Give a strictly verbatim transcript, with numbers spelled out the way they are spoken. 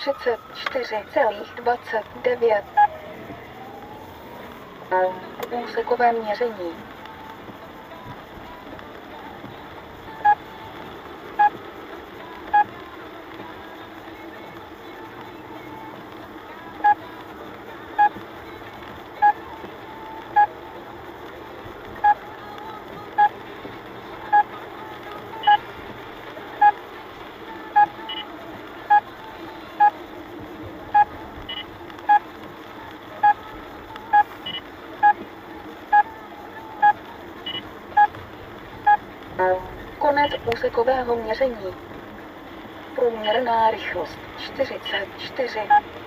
třicet čtyři celá dvacet devět. Úsekové měření. Konec úsekového měření. Průměrná rychlost čtyřicet čtyři.